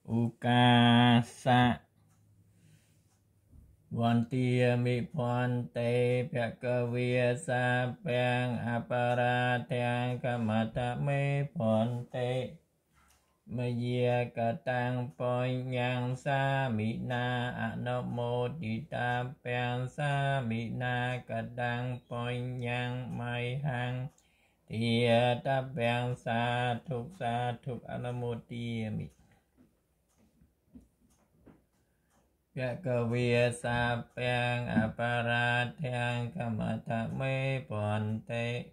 อุกาสะวันเตียมิพรเตภกเวียสาเปียงอปาราเทียงกมตะเมพรเตมเยียกตังปอยยังสามินาอนุโมติตาเปียงสามินากตังปอยยังไม่หังเทียตาเปียงสาธุอนุโมติมิภกเวียสาเปียงอปาราเทียงกมตะเมพรเต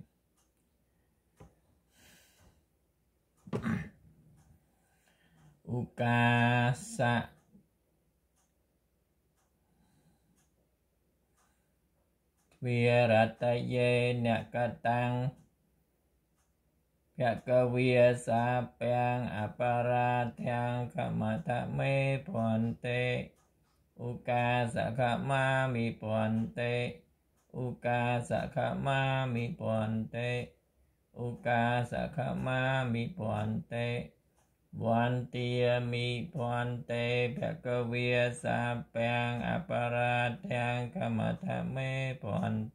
อุกาสะวิรัตเยเนกตังภกเวียสาเปียงอปาราเทียงกมตะเมพรเตอุกาสะขมามิพรเตอุกาสะขมามิพรเตอุกาสะขมามิพรเตวันเตียมิพรเตภกเวียสาเปียงอปาราเทียงกมตะเมพรเต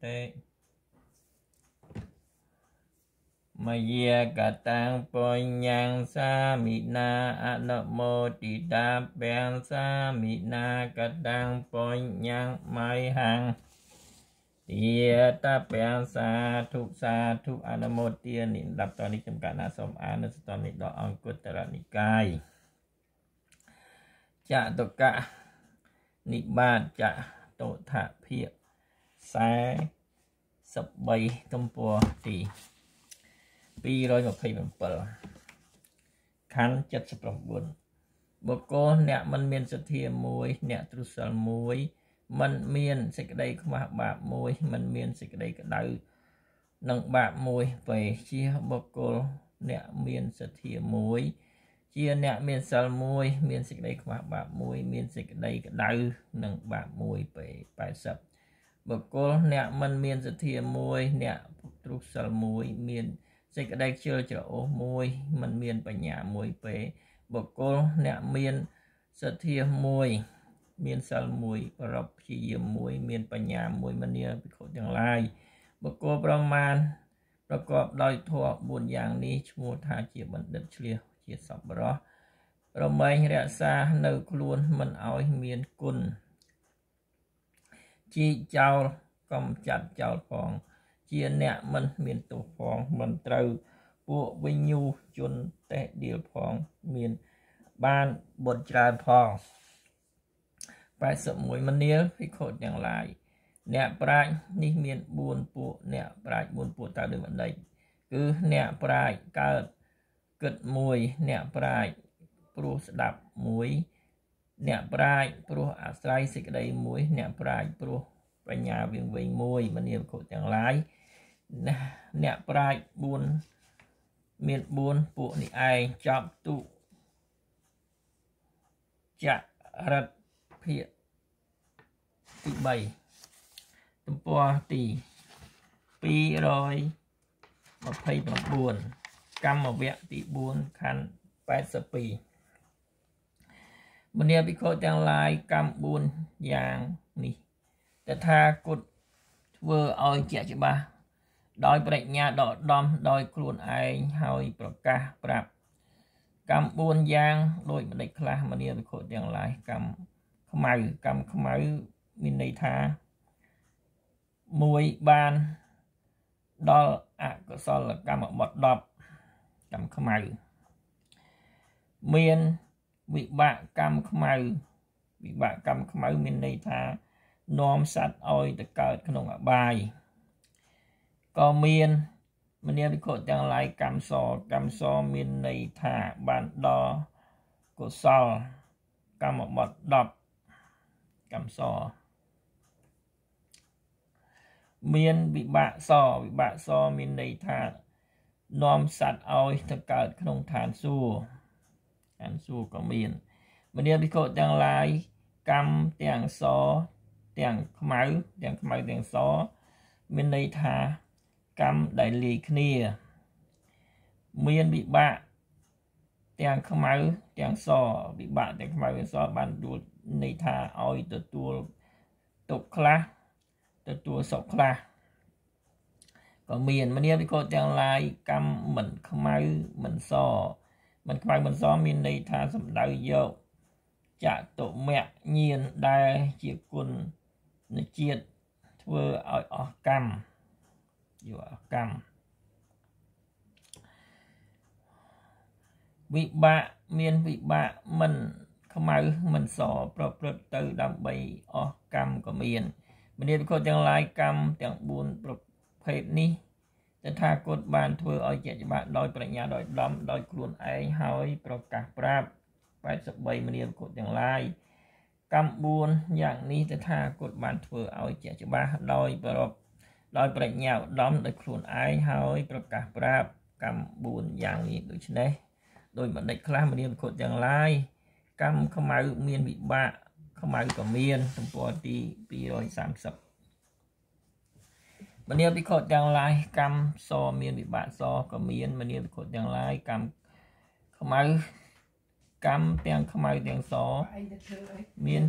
มเยียกตังปอยยังสามินาอนุโมติตาเปียงสามินากตังปอยยังไม่หังเทียตาเปียงสาธุอนุโมทินิดับตอนนี้จำกัดนาสมอานุสตอนนี้ดอกอังคุตรนิกายจะตกะนิบาตจะโตถะเพียสายสบใบตุมปัวสี่227 ขันธ์ 79 บุคคลเนี่ยมันមានសទ្ធាមួយអ្នកទ្រុសិលមួយมันមានសេចក្តីខ្មាស់បាបមួយมันមានសេចក្តីក្តៅនិងបាបមួយពេលជាបុគ្គលអ្នកមានសទ្ធាមួយជាអ្នកមានសិលមួយមានសេចក្តីខ្មាស់បាបមួយមានសេចក្តីក្តៅនិងបាបមួយពេល80បុគ្គលអ្នកមិនមានសទ្ធាមួយអ្នកទ្រុសិលមួយមានសេចក្តីខ្ជិលច្រអូសមួយมันមានបញ្ញាមួយពេលបុគ្គលអ្នកមានសទ្ធាមួយមានសិលមួយប្រពព្យាយាមមួយមានបញ្ញាមួយមនាភិក្ខុទាំងឡាយបុគ្គលប្រមាណប្រកបដោយធម៌4យ៉ាងនេះឈ្មោះថាជាបណ្ឌិតឆ្លៀសជាសប្បុរសរមែងរក្សានៅខ្លួនមិនឲ្យមានគុណជីចោលកំចាត់ចោលផងជាអ្នកមិនមានទោសផងមិនត្រូវពួកវិញ្ញូជនតេះដៀលផងមានបានបុត្រច្រើនផង81មនាលភិក្ខុទាំងឡាយអ្នកប្រាជ្ញនេះមាន4ពួកអ្នកប្រាជ្ញ4ពួកតើដូចម្ដេចគឺអ្នកប្រាជ្ញកើតគិត1អ្នកប្រាជ្ញព្រោះស្ដាប់1អ្នកប្រាជ្ញព្រោះអាស្រ័យសេចក្តី1អ្នកប្រាជ្ញព្រោះបញ្ញាវៀងវែង1មនាលភិក្ខុទាំងឡាយអ្នកប្រាជ្ញ4មាន4ពួកនេះឯងចប់ទុចរិតភាគទី3ទំព័រទី229កម្មវគ្គទី4ខណ្ឌ82មនាភិក្ខុទាំងឡាយកម្ម4យ៉ាងនេះតថាគតធ្វើឲ្យជាក់ច្បាស់ដោយប្រាជ្ញាដកដម្ភដោយខ្លួនឯងហើយប្រកាសប្រាប់កម្ម4យ៉ាងដូចម្ដេចខ្លះមនាភិក្ខុទាំងឡាយកម្មខ្មៅមានន័យថា1បានដល់អកុសលកម្មបទ10កម្មខ្មៅមានវិបាកកម្មខ្មៅមានន័យថានាំសត្វឲ្យទៅកើតក្នុងអបាយក៏មានមនាភិក្ខុទាំងឡាយកម្មសមានន័យថាបានដល់កុសលកម្មបទ10កម្មសមានវិបាកសមានន័យថានាំសត្វឲ្យទៅកើតក្នុងឋានសួគ៌ក៏មានមនាភិក្ខុទាំងឡាយកម្មទាំងសទាំងខ្មៅទាំងសមានន័យថាកម្មដែលលាយគ្នាមានវិបាកទាំងខ្មៅទាំងសវិបាកទាំងខ្មៅទាំងសបានទទួលន័យថាឲ្យទទួលទុកខ្លះទទួលសុខខ្លះក៏មានមនាវិខទាំងឡាយកម្មមិនខ្មៅមិនសមិនខ្មៅមិនសមានន័យថាសំដៅយកចតុមៈញាណដែលជាគុណជាតិធ្វើឲ្យអស់កម្មយកអស់កម្មវិបាកមានវិបាកមិនខ្មៅមិនសប្រព្រឹត្តទៅដើម្បីអស់កម្មក៏មានមនាវិខទាំងឡាយកម្មទាំង4ប្រភេទនេះតថាគតបានធ្វើឲ្យជាក់ច្បាស់ដោយប្រាជ្ញាដោយដំដោយខ្លួនឯងហើយប្រកាសប្រាប់83មនាវិខទាំងឡាយកម្ម4យ៉ាងនេះតថាគតបានធ្វើឲ្យជាក់ច្បាស់ដោយដោយប្រាជ្ញាឧត្តមដោយខ្លួនឯងហើយប្រកាសប្រាប់កម្ម4យ៉ាងនេះដូច្នេះដោយបណ្ឌិតខ្លះមនាវិខទាំងឡាយកម្មខ្មៅមានវិបាកខ្មៅក៏មានទំព័រទី230មនាវិខទាំងឡាយកម្មសមានវិបាកសក៏មានមនាវិខទាំងឡាយកម្មខ្មៅកម្មទាំងខ្មៅទាំងសមាន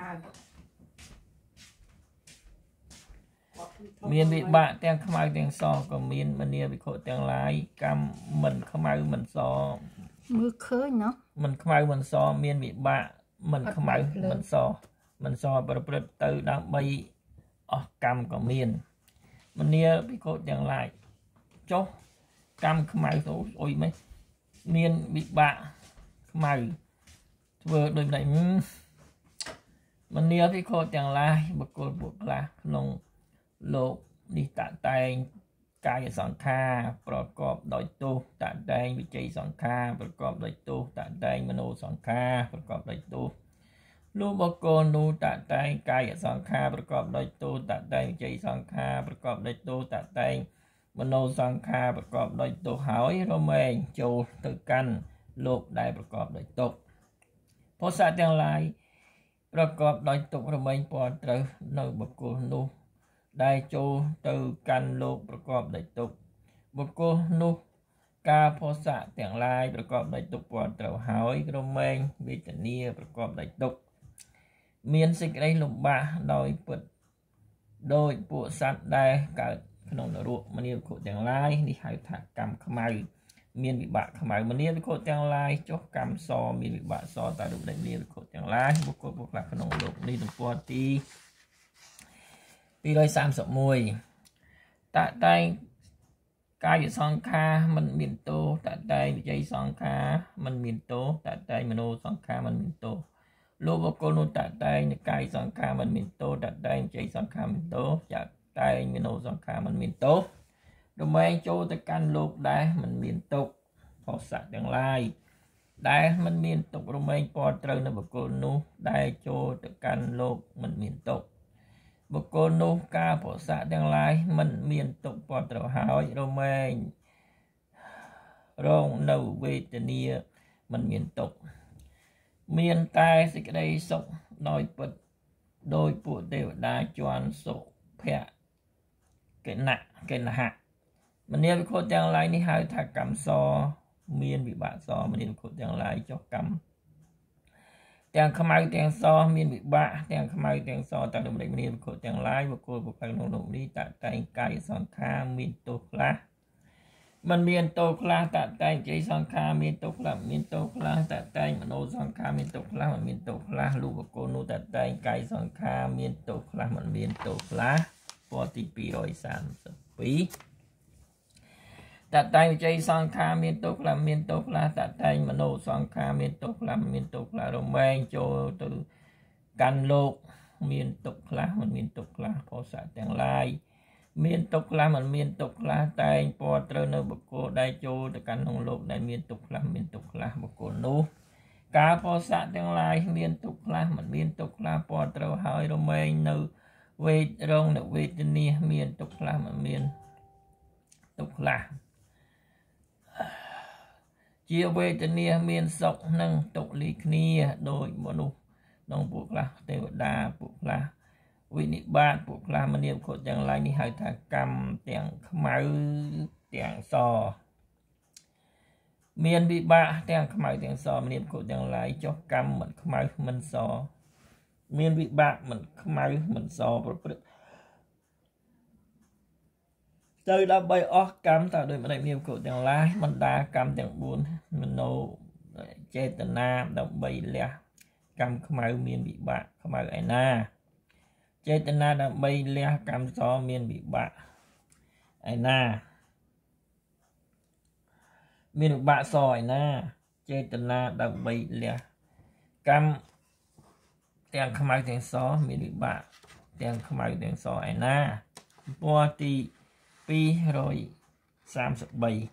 វិបាកទាំងខ្មៅទាំងសក៏មានមនាវិខទាំងឡាយកម្មមិនខ្មៅមិនសមើលឃើញណោះមិនខ្មៅមិនសមានវិបាកមិនខ្មៅមិនសប្រព្រឹត្តទៅដើម្បីអស់កម្មក៏មានមនាវិខទាំងឡាយចុះកម្មខ្មៅទៅអុយមិនមានវិបាកខ្មៅធ្វើដូចម្ដេចមនាវិខទាំងឡាយបុគ្គលពួកខ្លះក្នុងលោកនេះតតែងកាយសង្ខារប្រកបដោយទោសតតែងវិជ័យសង្ខារប្រកបដោយទោសតតែងមโนសង្ខារប្រកបដោយទោសលោកបុគ្គលនោះតតែងកាយសង្ខារប្រកបដោយទោសតតែងវិជ័យសង្ខារប្រកបដោយទោសតតែងមโนសង្ខារប្រកបដោយទោសហើយរមែងចូលទៅកាន់លោកដែលប្រកបដោយទុក្ខពោសៈទាំងឡាយប្រកបដោយទុក្ខរមែងពណ៌ត្រូវនៅបុគ្គលនោះដែលចូលទៅកាន់លោកប្រកបដោយទុក្ខបុគ្គលនោះការពោសៈទាំងឡាយប្រកបដោយទុក្ខពណ៌ត្រូវហើយរមែងវេទនាប្រកបដោយទុក្ខមានសេចក្តីលំបាកដោយពិតដោយពួកសត្វដែលកើតក្នុងនរកមនាវិខទាំងឡាយនេះហៅថាកម្មខ្មៅមានវិបាកខ្មៅមនាវិខទាំងឡាយចុះកម្មសមានវិបាកសតែរូបដែលមានវិខទាំងឡាយបុគ្គលពួកខ្លះក្នុងលោកនេះទំព័រទី231តតែងកាយសង្ខារមិនមានទោសតតែងវិជ័យសង្ខារមិនមានទោសតតែងមโนសង្ខារមិនមានទោសលោកបុគ្គលនោះតតែងកាយសង្ខារមិនមានទោសតតែងវិជ័យសង្ខារមិនទោសចាត់តែងមโนសង្ខារមិនមានទោសរមែងចូលទៅកាន់លោកដែលមិនមានទុក្ខផោសៈទាំងឡាយដែលមិនមានទុក្ខរមែងពណ៌ត្រូវនៅបុគ្គលនោះដែលចូលទៅកាន់លោកមិនមានទុក្ខបុគ្គលនោះការផោសៈទាំងឡាយមិនមានទុក្ខពណ៌ត្រូវហើយរមែងរងនៅវេទនាមិនមានទុក្ខមានតែសេចក្តីសុខដោយពិតដោយពួកទេវតាជន់សុភៈកិណហៈមនាវិខទាំងឡាយនេះហៅថាកម្មសមានវិបាកសមនាវិខទាំងឡាយចុះកម្មទាំងខ្មៅទាំងសមានវិបាកទាំងខ្មៅទាំងសតាមដំណេកមនាវិខទាំងឡាយបុគ្គលពុទ្ធក្នុងលោកនេះតតែងកាយសង្ខារមានទោសខ្លះមិនមានទោសខ្លះតតែងជ័យសង្ខារមានទោសខ្លះមានទោសខ្លះតតែងមโนសង្ខារមានទោសខ្លះមិនមានទោសខ្លះលោកបុគ្គលនោះតតែងកាយសង្ខារមានទោសខ្លះមិនមានទោសខ្លះពណ៌ទី232តតែងវិជ័យសង្ខារមានទោសខ្លះមានទោសខ្លះតតែងមโนសង្ខារមានទោសខ្លះមានទោសខ្លះរមែងចូលទៅកាន់លោកមានទុក្ខខ្លះមិនមានទុក្ខខ្លះផោសៈទាំងឡាយមានទុក្ខខ្លះមិនមានទុក្ខខ្លះតែងពណ៌ត្រូវនៅបុគ្គលដែលចូលទៅកាន់ក្នុងលោកដែលមានទុក្ខខ្លះមានទុក្ខខ្លះបុគ្គលនោះការផោសៈទាំងឡាយមានទុក្ខខ្លះមិនមានទុក្ខខ្លះពណ៌ត្រូវហើយរមែងនៅរងនៅវេទនាមានទុក្ខខ្លះមិនមានទុក្ខខ្លះជាវេទនាមានសុខនិងទុក្ខលីគ្នាដោយមនុស្សក្នុងពួកខ្លះទេវតាពួកខ្លះវិនិបាតពួកខ្លះមនាវិខទាំងឡាយនេះហៅថាកម្មទាំងខ្មៅទាំងស miền bị bạ tiếng khmai tiếng so miền cổ tiếng lại cho cam mình khmai mình so miền bị bạ mình khmai mình so từ đã bay óc cam tạo đôi mình miền cổ tiếng lại mình đa cam tiếng buồn mình nô chế tận nam đã bay lẹ cam khmai miền bị bạ khmai ai na chế tận nam đã bay lẹ cam so miền bị bạ ai na miền bạ sỏi na chế tận na đã bay lẹ cam tiếng khmai tiếng so miền bị bạ tiếng khmai tiếng so ai na po ti pi rồi 37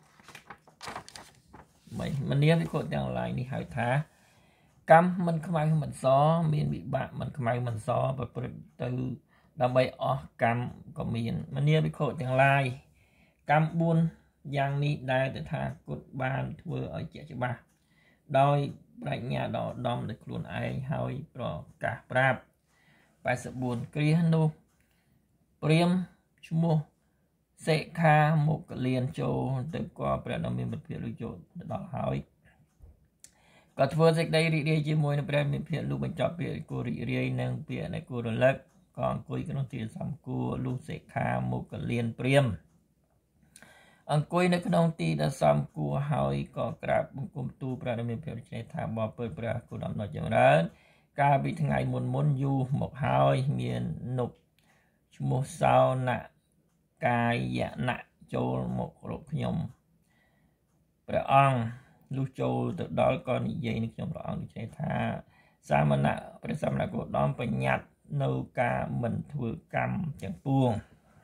mình niệm cái cột tiếng lại đi hỏi thá cam mình khmai mình so miền bị bạ mình khmai mình so và từ đam bay cam có miền mình niệm cái cột tiếng lại cam buôn giang ní đại từ thà cột bàn thưa ở trẻ cho ba đôi đại nhà đỏ đom được luôn ai hơi pro cả prap bài sự buồn kia nu priêm chua sẽ kha một liền châu từ quaประดมមានភាពលុយចូលដល់ហើយក៏ធ្វើសេចក្តីរីករាយជាមួយនឹងព្រះមានភាពលុបបញ្ចប់ពាក្យគូរីករាយនិងពាក្យនៃគូរលឹកក៏អង្គុយក្នុងទីសំគួរលុសេខាមុខលៀនព្រាមអង្គុយនៅក្នុងទីដែលសំគួរហើយក៏ក្រាបបង្គំទូលព្រះមានភាពជ្រះថាបបិទ្ធព្រះគុណអំណរចម្រើនកាលពីថ្ងៃមុនយូរមកហើយមាននុបឈ្មោះសោណៈកាយណៈចូលមករកខ្ញុំព្រះអង្គលុះចូលទៅដល់ក៏និយាយនឹងខ្ញុំព្រះអង្គនិយាយថាសាមណៈព្រះសមណគោតមបញ្ញត្តិនៅការមិនធ្វើកម្មទាំងពួង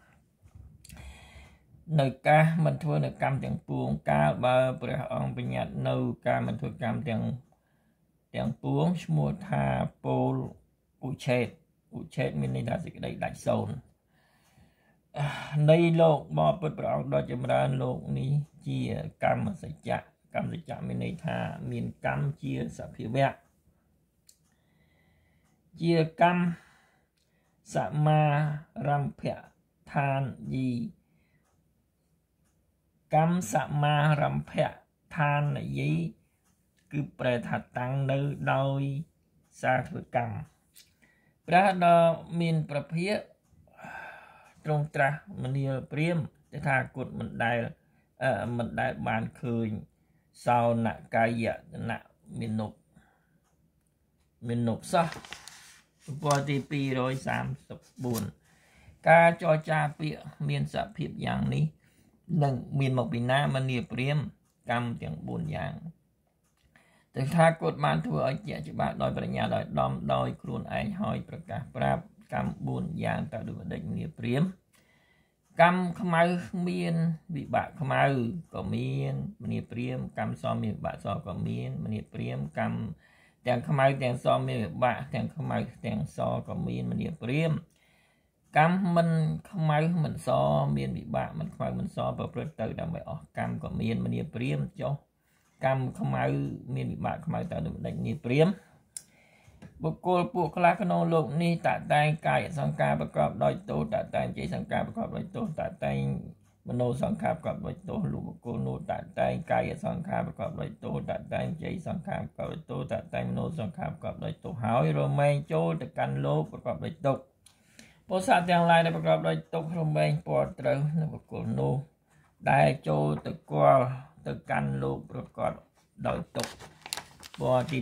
នៅការមិនធ្វើនៅកម្មទាំងពួងកាលបើព្រះអង្គបញ្ញត្តិនៅការមិនធ្វើកម្មទាំងពួងឈ្មោះថាពលឧឆេតមានន័យថាសេចក្តីដាច់សូន្យនៃលោកបបិទ្ធព្រះអង្គដ៏ចម្រើនលោកនេះជាកម្មសច្ចៈមានន័យថាមានកម្មជាសភាវៈជាកម្មសមារម្ភឋានយីកម្មសមារម្ភឋានយីគឺប្រែថាតាំងនៅដោយសារធ្វើកម្មព្រះដ៏មានប្រភិយត្រង់ត្រាស់មនាលព្រាមតែថាគុតមិនដែលបានឃើញសោណកាយណៈមាននុបសោះពណ៌ទី234ការចរចាពាក្យមានសភាពយ៉ាងនេះនឹងមានមកពីណាមនាលព្រាមកម្មទាំង4យ៉ាងតែថាគុតបានធ្វើឲ្យជាក់ច្បាស់ដោយបញ្ញាដោយដំដោយខ្លួនឯងហើយប្រកាសប្រាប់កម្ម4យ៉ាងតើដូចដេចមនាលព្រាមកម្មខ្មៅមានវិបាកខ្មៅក៏មានមនាលព្រាមកម្មសមានវិបាកសក៏មានមនាលព្រាមកម្មទាំងខ្មៅទាំងសមានវិបាកទាំងខ្មៅទាំងសក៏មានមនាលព្រាមកម្មមិនខ្មៅមិនសមានវិបាកមិនខ្មៅមិនសប្រព្រឹត្តទៅដើម្បីអស់កម្មក៏មានមនាលព្រាមចុះកម្មខ្មៅមានវិបាកខ្មៅតើដូចដេចមនាលព្រាមបុគ្គលពួកខ្លះក្នុងលោកនេះតតែងកាយសង្ខារប្រកបដោយទោសតតែងចេតសង្ខារប្រកបដោយទោសតតែងមโนសង្ខារប្រកបដោយទោសលោកបុគ្គលនោះតតែងកាយសង្ខារប្រកបដោយទោសតតែងចេតសង្ខារប្រកបដោយទោសតតែងមโนសង្ខារប្រកបដោយទោសហើយរមែងចូលទៅកាន់លោកប្រកបដោយទុក្ខពោធិសត្វទាំងឡាយដែលប្រកបដោយទុក្ខរមែងពណ៌ត្រូវនៅបុគ្គលនោះដែលចូលទៅគាល់ទៅកាន់លោកប្រកបដោយទុក្ខពណ៌ទី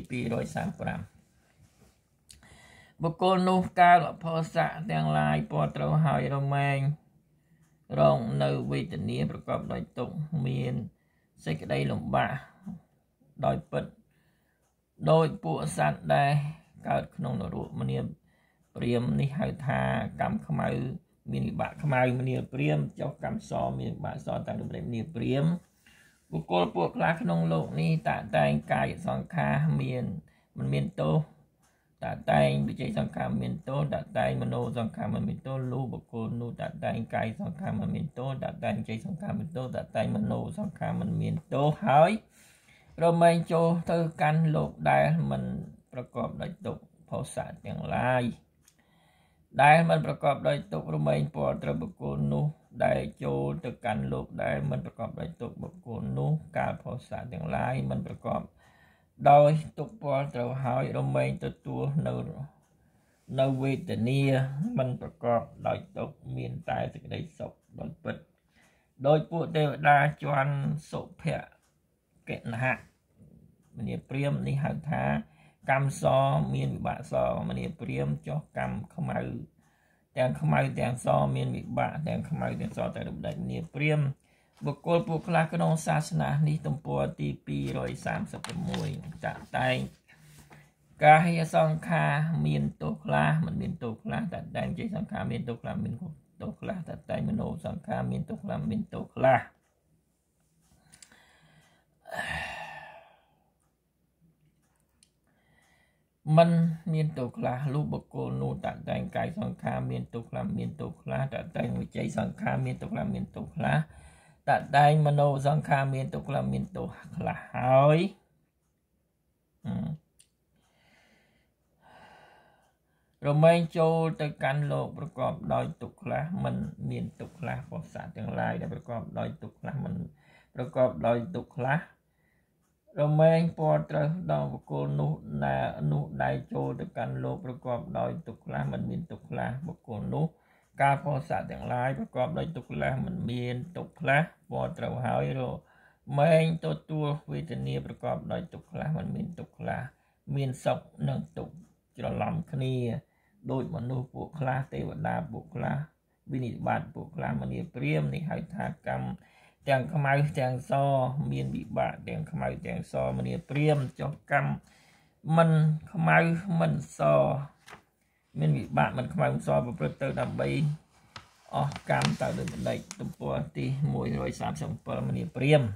235បុគ្គលនោះកាលផោសៈទាំងឡាយពណ៌ត្រូវហើយរមែងរងនៅវេទនាប្រកបដោយទុក្ខមានសេចក្តីលំបាកដោយពិតដោយពួកសត្វដែលកើតក្នុងនរកមនាលព្រាមនេះហៅថាកម្មខ្មៅមានវិបាកខ្មៅមនាលព្រាមចុះកម្មសមានវិបាកសតាមដំណេកមនាលព្រាមបុគ្គលពួកខ្លះក្នុងលោកនេះតតែងកាយសង្ខារមិនមានទោសតតែងវិជ័យសង្ខារមានទោសតតែងមโนសង្ខារមិនមានទោសលុះបុគ្គលនោះតតែងកាយសង្ខារមិនមានទោសតតែងវិជ័យសង្ខារមានទោសតតែងមโนសង្ខារមិនមានទោសហើយរមែងចូលទៅកាន់លោកដែលមិនប្រកបដោយទុក្ខផោសៈទាំងឡាយដែលមិនប្រកបដោយទុករមែងពណ៌ត្រូវបុគ្គលនោះដែលចូលទៅកាន់លោកដែលមិនប្រកបដោយទុកបុគ្គលនោះកាលផុសៈទាំងឡាយមិនប្រកបដោយទុកពណ៌ត្រូវហើយរមែងទទួលនៅវេទនាមិនប្រកបដោយទុកមានតែសេចក្តីសុខដោយពិតដោយពួកទេវតាជាន់សុភៈកេណហៈមនីព្រាមនេះហៅថាកម្មសមានវិបាកសមនីព្រាមចុះកម្មខ្មៅទាំងខ្មៅទាំងសមានវិបាកទាំងខ្មៅទាំងសតែរំដេចមនីព្រាមបុគ្គលពួកខ្លះក្នុងសាសនានេះទំព័រទី236តាក់តែងកាយសង្ខារមានទោសខ្លះមិនមានទោសខ្លះតាក់តែងចេញសង្ខារមានទោសខ្លះមានទោសខ្លះតាក់តែងមโนសង្ខារមានទោសខ្លះមានទោសខ្លះมันមានទោសខ្លះលុះបុគ្គលនោះតាក់តែងកាយសង្ខារមានទោសខ្លះមានទោសខ្លះតាក់តែងវិជ័យសង្ខារមានទោសខ្លះមានទោសខ្លះតាក់តែងមโนសង្ខារមានទោសខ្លះមានទោសខ្លះហើយរមែងចូលទៅកាន់លោកប្រកបដោយទុក្ខខ្លះមិនមានទុក្ខខ្លះពោសៈទាំងឡាយដែលប្រកបដោយទុក្ខខ្លះមិនប្រកបដោយទុក្ខខ្លះរមែងពណ៌ត្រូវដល់បុគ្គលនោះដែលចូលទៅកាន់លោកប្រកបដោយទុក្ខខ្លះមិនមានទុក្ខខ្លះបុគ្គលនោះការពោសៈទាំងឡាយប្រកបដោយទុក្ខខ្លះមិនមានទុក្ខខ្លះពណ៌ត្រូវហើយរមែងទទួលវេទនាប្រកបដោយទុក្ខខ្លះមិនមានទុក្ខខ្លះមានសុខនិងទុក្ខច្រឡំគ្នាដោយមនុស្សពួកខ្លះទេវតាពួកខ្លះវិនិច្ឆ័យបាតពួកខ្លះមនីព្រាមនេះហៅថាកម្មទាំងខ្មៅទាំងសមានវិបាកទាំងខ្មៅទាំងសមនីព្រាមចុះកម្មមិនខ្មៅមិនសមានវិបាកមិនខ្មៅមិនសប្រព្រឹត្តទៅដើម្បីអស់កម្មទៅដោយបណ្ដេចទំព័រទី137មនីព្រាម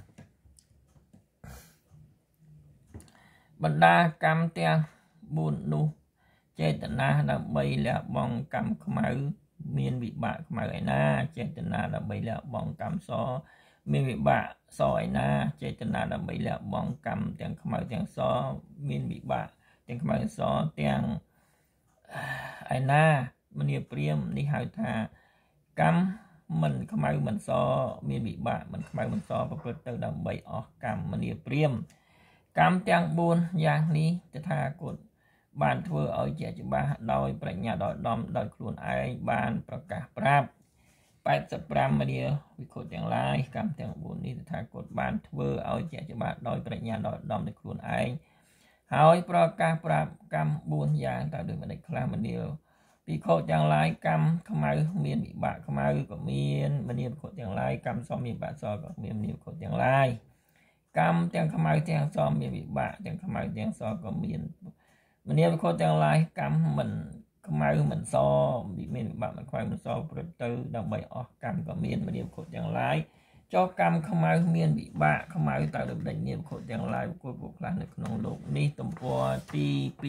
បណ្ដាកម្មទាំង4នោះចេតនាដើម្បីលះបង់កម្មខ្មៅមានវិបាកខ្មៅឯណាចេតនាដើម្បីលះបង់កម្មសមានវិបាកសឯណាចេតនាដើម្បីលះបង់កម្មទាំងខ្មៅទាំងសមានវិបាកទាំងខ្មៅសទាំងឯណាមនីព្រាមនេះហៅថាកម្មមិនខ្មៅមិនសមានវិបាកមិនខ្មៅមិនសប្រព្រឹត្តទៅដើម្បីអស់កម្មមនីព្រាមកម្មទាំង4យ៉ាងនេះតថាគតបានធ្វើឲ្យជាច្បាស់ដោយប្រាជ្ញាដោយដំដោយខ្លួនឯងបានប្រកាសប្រាប់85មនីវិខុទាំងឡាយកម្មទាំង4នេះតថាគតបានធ្វើឲ្យជាច្បាស់ដោយប្រាជ្ញាដោយដំដោយខ្លួនឯងហើយប្រកាសប្រាប់កម្ម4យ៉ាងតើដូចម្ដេចខ្លះមនីវិខុទាំងឡាយកម្មខ្មៅមានវិបាកខ្មៅក៏មានមនីវិខុទាំងឡាយកម្មសមានវិបាកសក៏មានមនីវិខុទាំងឡាយកម្មទាំងខ្មៅទាំងសមានវិបាកទាំងខ្មៅទាំងសក៏មានមនីវិខុទាំងឡាយកម្មមិនខ្មៅមិនសមានវិបាកមិនខ្មៅមិនសប្រព្រឹត្តទៅដើម្បីអស់កម្មក៏មានមនីវិខុទាំងឡាយចុះកម្មខ្មៅមានវិបាកខ្មៅតើដូចម្ដេចមនីវិខុទាំងឡាយបុគ្គលពួកខ្លះនៅក្នុងលោកនេះទំព័រទី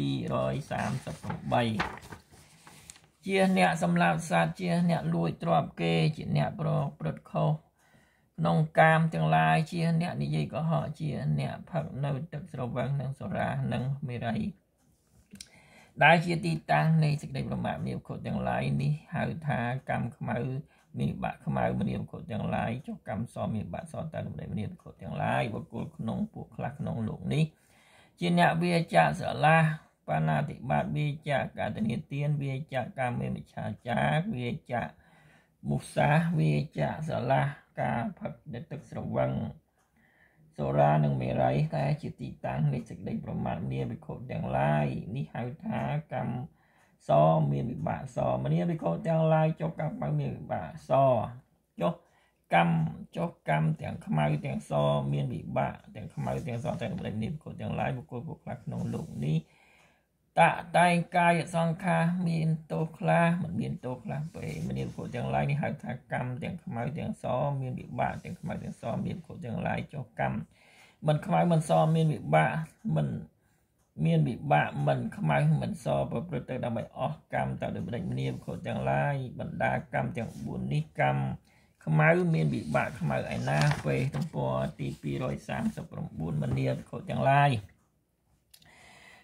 238ជាអ្នកសម្លាប់សត្វជាអ្នកលួចទ្រព្យគេជាអ្នកប្រព្រឹត្តខុសក្នុងកាមទាំងឡាយជាអ្នកនិយាយកុហកជាអ្នកផឹកនៅទឹកស្រវឹងនិងសូរ៉ានិងមេរ័យដែលជាទីតាំងនៃសេចក្តីប្រមាថមនីវិខុទាំងឡាយនេះហៅថាកម្មខ្មៅមានវិបាកខ្មៅមនីវិខុទាំងឡាយចុះកម្មសមានវិបាកសតែដំណេកមនីវិខុទាំងឡាយបុគ្គលក្នុងពួកខ្លះក្នុងលោកនេះជាអ្នកវាចាស្រឡះបាណាតិបាតវាចាកតនិទានវាចាកាមេមិច្ឆាចាវាចាមុសាវាចាស្រឡះការផឹកទឹកស្រវឹងសូរ៉ានិងមេរ័យតែជាទីតាំងនៃសេចក្តីប្រមាថមនីវិខុទាំងឡាយនេះហៅថាកម្មសមានវិបាកសមនីវិខុទាំងឡាយចុះកម្មមានវិបាកសចុះកម្មទាំងខ្មៅទាំងសមានវិបាកទាំងខ្មៅទាំងសតែដំណេកមនីវិខុទាំងឡាយបុគ្គលពួកខ្លះក្នុងលោកនេះតាក់តែងកាយសង្ខារមានទោសខ្លះមិនមានទោសខ្លះពេមនីវិខុទាំងឡាយនេះហៅថាកម្មទាំងខ្មៅទាំងសមានវិបាកទាំងខ្មៅទាំងសមានវិខុទាំងឡាយចុះកម្មមិនខ្មៅមិនសមានវិបាកមិនមានវិបាកមិនខ្មៅមិនសប្រព្រឹត្តទៅដើម្បីអស់កម្មតើដូចម្ដេចមនីវិខុទាំងឡាយបណ្ដាកម្មទាំង4នេះកម្មខ្មៅមានវិបាកខ្មៅឯណាពេទំព័រទី239មនីវិខុទាំងឡាយ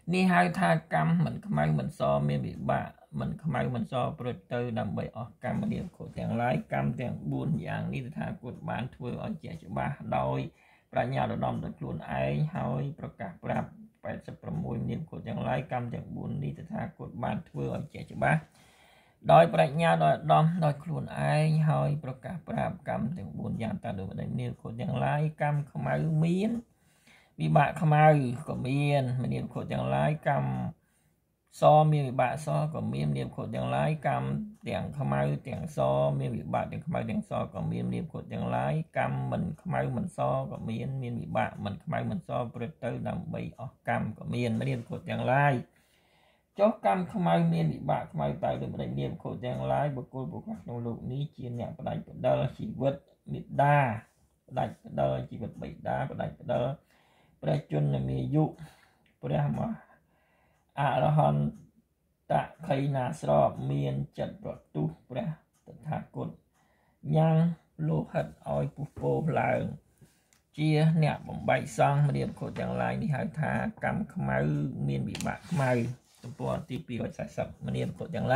นี่หายทากรรมมันขมายมันซอมีวิบะมันขมายมันซอประเตอร์ดำใบออกกรรมมาเดียวโคแต่งร้ายกรรมแต่งบุญอย่างนี้ทากฎบานทั่วเอาเจียจบ้าโดยประญาดอมตะกลุนไอหายประกาศปรับไปจะประมวยเนียมโคแต่งร้ายกรรมแต่งบุญนี่ทากฎบานทั่วเอาเจียจบ้าโดยประญาดอมโดยกลุนไอหายประกาศปรับกรรมแต่งบุญอย่างตาดูในเนียมโคแต่งร้ายกรรมขมายมีนวิบากขมายก็เมียนมันเนียมโคอย่างไรกรรมซอมีวิบากซอก็เมียนเนียมโคอย่างไรกรรมเตียงขมายเตียงซอมีวิบากเตียงขมายเตียงซอก็เมียนเนียมโคอย่างไรกรรมมันขมายมันซอก็เมียนวิบากมันขมายมันซอประเตอร์ดำใบออกกรรมก็เมียนมันเนียมโคอย่างไรเจ้ากรรมขมายเมียนวิบากขมายตายโดยไม่ได้เนียมโคอย่างไรบุคคลในโลกนี้เจียนเนี่ยประดับประเดาชีวิตมิดาประดับประเดาชีวิตบิดาประดับประเดาประจุนมียุประมาอารหันตะไคนาสรอบเมียนจัดประตูประตถาคตยังโลหัดอ้อยปุโปลางเจียเนี่ยผมใบซองมาเรียนโคตรอย่างไรนี่หายทากรรมขมายเมียนบิบะขมายตัวปอตีปีวัดสายสับมาเรียนโคตรอย่างไร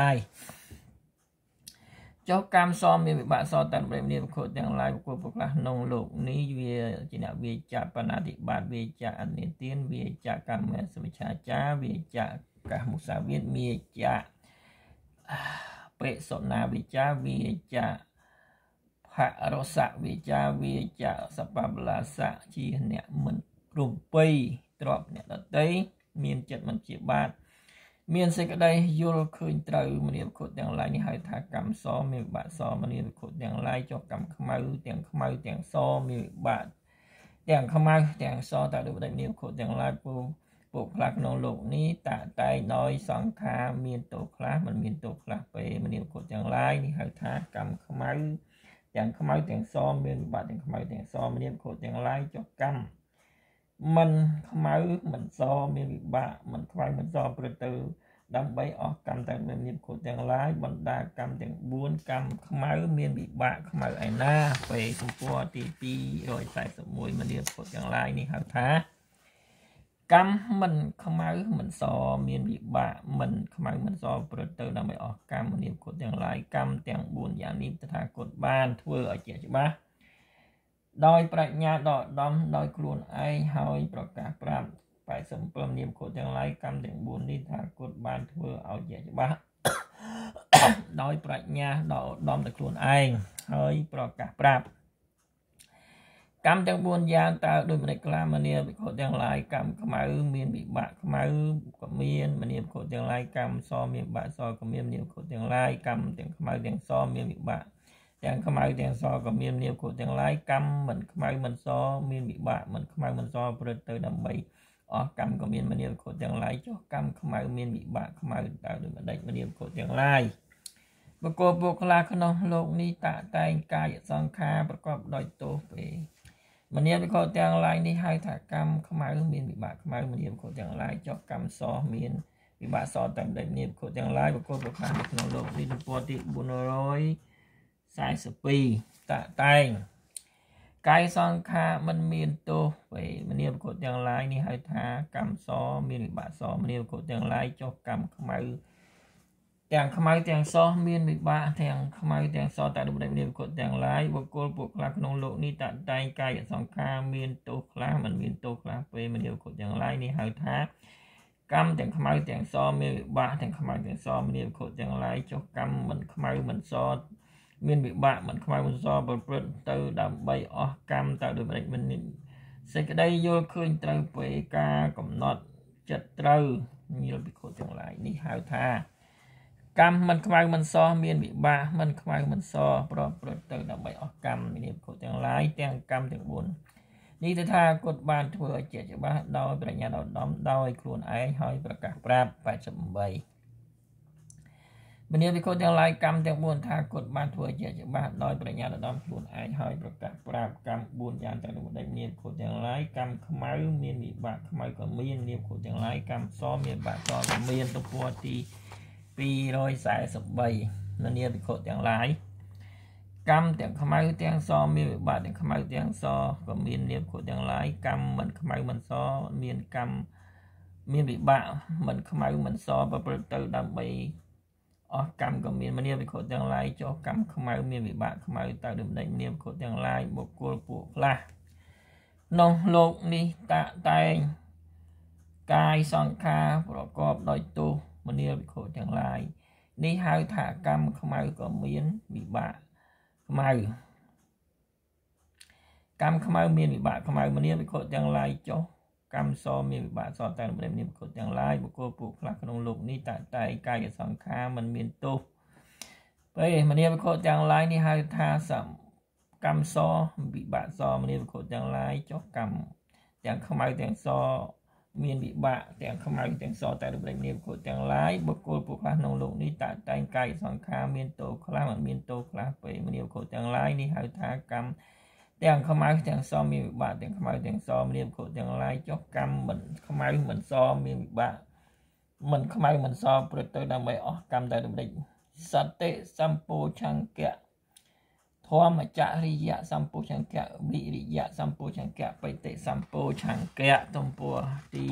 เจ้ากรรมซอมมีวิบากซอตันเปรมเนียมโคตรอย่างไรบุคคลพวกละนงโลกนี้เวียจินะเวียจะปนาติบาทเวียจะอันเนตีนเวียจะกรรมสมิชาจาเวียจะกะมุสาวิทเวียจะเปะสนาเวียจะเวียจะพระรสะเวียจะเวียจะสปาบลาสะชีเนี่ยมันกลุ่มปีตรอบเนี่ยตัดได้มีนจัดมันจีบาทเมียนสิ่งใดยุโรคืนตรามันเรียกโคตรอย่างไรนี่หายทากรรมซอมีบาทซอมันเรียกโคตรอย่างไรจอกกรรมขมายเตียงขมายเตียงซอมีบาทเตียงขมายเตียงซอแต่ดูได้เรียกโคตรอย่างไรปูพลักนองโลกนี้ตาใจน้อยสังขาเมียนโตคลามันเมียนโตคลาไปมันเรียกโคตรอย่างไรนี่หายทากรรมขมายเตียงขมายเตียงซอมีบาทเตียงขมายเตียงซอมันเรียกโคตรอย่างไรจอกกรรมมันขมายมันซอมีบาทมันขมายมันซอประตูดำใบออกกรรมแต่เป็นเนียมโคตรอย่างไรบรรดากรรมอย่างบุญกรรมขมายเมียนบิบะขมายไอหน้าไปทุกตัวตีปีโดยใส่สมุยมันเนียมโคตรอย่างไรนี่ครับท้ากรรมมันขมายมันซอเมียนบิบะมันขมายมันซอประตูดำใบออกกรรมมันเนียมโคตรอย่างไรกรรมแต่งบุญอย่างนี้ตถาคตบ้านทั่วไอเจียจบ้าโดยปรัชญาดอมโดยครูนไอหอยประกาศปราบไปสมเปิมเนียมโคตรอย่างไรกรรมแต่งบุญนี่ทากฎบานเพื่อเอาเยอะบ้าโดยปรัชญาดอมแต่ครูนไอหอยประกาศปราบกรรมแต่งบุญยางตาโดยในกลางมันเนียมโคตรอย่างไรกรรมขมายเมียนบิบะขมายกับเมียนมันเนียมโคตรอย่างไรกรรมซอเมียนบะซอกับเมียนเนียมโคตรอย่างไรกรรมแต่งขมายแต่งซอเมียนบิบะแต่งขมายแต่งซอกับเมียนเนียมโคตรอย่างไรกรรมมันขมายมันซอเมียนบิบะมันขมายมันซอประเตอร์ดำใบออกกรรมก็เมียนมันเนียมโคตรอย่างไรเจ้ากรรมขมายเมียนบิบะขมายตาโดยมันได้มันเนียมโคตรอย่างไรบุคคลขนมโลกนี้ตาใจกายสังขารประกอบโดยตัวไปมันเนียมโคตรอย่างไรนี่ให้ถากรรมขมายเมียนบิบะขมายมันเนียมโคตรอย่างไรเจ้ากรรมซอเมียนบิบะซอแต่ได้เนียมโคตรอย่างไรบุคคลขนมโลกนี้ปกติบุญร้อยสายสปีตาใจกายสังขารมันมีตัวไปมันเนียมโคตรอย่างไรนี่ให้ทากรรมซอมีบิบะซอมันเนียมโคตรอย่างไรเจ้ากรรมขมายแต่งขมายแต่งซอมีบิบะแต่งขมายแต่งซอแต่ดูได้มันเนียมโคตรอย่างไรบุคคลพลักนองโลกนี้ตัดใจกายสังขารมีตัวคลามันมีตัวคลาไปมันเนียมโคตรอย่างไรนี่ให้ทากรรมแต่งขมายแต่งซอมีบิบะแต่งขมายแต่งซอมันเนียมโคตรอย่างไรเจ้ากรรมมันขมายมันซอเมียนบิบะมันขมายมันซอประพฤติเติดำใบออกกรรมแต่โดยมันนี่สิ่งใดโยคืนเติไปกากำหนดจัดเติมีเราไปโคตรอย่างไรนี่หาทากรรมมันขมายมันซอเมียนบิบะมันขมายมันซอประพฤติเติดำใบออกกรรมมีโคตรอย่างไรแต่งกรรมแต่งบุญนี่ถ้ากฎบานทั่วเจียจะบ้าโดยปรัชญาดอมโดยครูนไอหอยประกาศปราบไปสมใบมันเนียมโคตรอย่างไรกรรมแต่งบุญทากฎบานทั่วเจียจะบ้าโดยปรัชญาดอมครูนไอหอยประกาศปราบกรรมบุญอย่างแต่ละบุญได้เนียมโคตรอย่างไรกรรมขมายเมียนบิบะขมายกับเมียนเนียมโคตรอย่างไรกรรมซอเมียนบะซอกับเมียนตัวปวดตีปีร้อยสายสมใบมันเนียมโคตรอย่างไรกรรมแต่งขมายแต่งซอมีบิบะแต่งขมายแต่งซอกับเมียนเนียมโคตรอย่างไรกรรมมันขมายมันซอเมียนกรรม miền bị bạ mình không ai mình so và bật từ đam bay ở cầm của miền mình bị khổ tương lai cho cầm không ai miền bị bạ không ai tạo được đánh niềm khổ tương lai một cô phụ là nông lục đi tạ tay cai son khaประกอบដោយទោសមនាវិខទាំងឡាយនេះហៅថាកម្មខ្មៅក៏មានវិបាកខ្មៅកម្មខ្មៅមានវិបាកខ្មៅមនាវិខទាំងឡាយចុះកម្មសមានវិបាកសតែម្ដេចមនាវិខទាំងឡាយបុគ្គលពួកខ្លះក្នុងលោកនេះតែកាយសង្ខារមិនមានទោសពេលមនាវិខទាំងឡាយនេះហៅថាកម្មសវិបាកសមនាវិខទាំងឡាយចុះកម្មទាំងខ្មៅទាំងសមានវិបាកទាំងខ្មៅទាំងសតែរបៀបនេះគោទាំងឡាយបុគ្គលពួកខ្លះក្នុងលោកនេះតែងកាយសង្ខារមានទោសខ្លះមិនមានទោសខ្លះពេលមនាគោទាំងឡាយនេះហៅថាកម្មទាំងខ្មៅទាំងសមានវិបាកទាំងខ្មៅទាំងសមនាគោទាំងឡាយចុះកម្មមិនខ្មៅមិនសមានវិបាកមិនខ្មៅមិនសព្រឹកទៅដើម្បីអស់កម្មតែរបៀបសតិសម្ពោឆង្គៈធម្មចរិយៈសម្ពោឆង្គៈវិរិយៈសម្ពោឆង្គៈបិតិសម្ពោឆង្គៈទំព័រទី